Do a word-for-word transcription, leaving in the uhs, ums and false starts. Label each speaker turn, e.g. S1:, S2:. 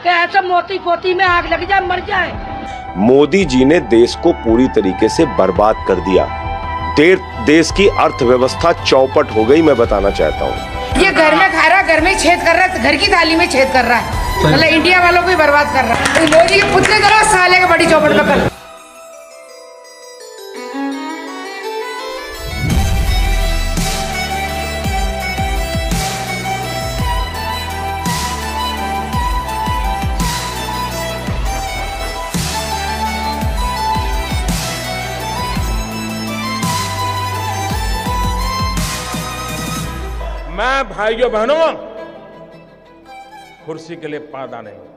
S1: कि ऐसा मोती पोती में आग लग जाए, मर जाए।
S2: मोदी जी ने देश को पूरी तरीके से बर्बाद कर दिया। देर देश की अर्थव्यवस्था चौपट हो गई, मैं बताना चाहता हूँ।
S3: ये घर में खा रहा, घर में छेद कर रहा है, घर की थाली में छेद कर रहा है, मतलब इंडिया वालों को ही बर्बाद कर रहा है। मोदी के पुतले करो साले का बड़ी चौपट में कर।
S4: मैं भाइयों बहनों कुर्सी के लिए पैदा नहीं,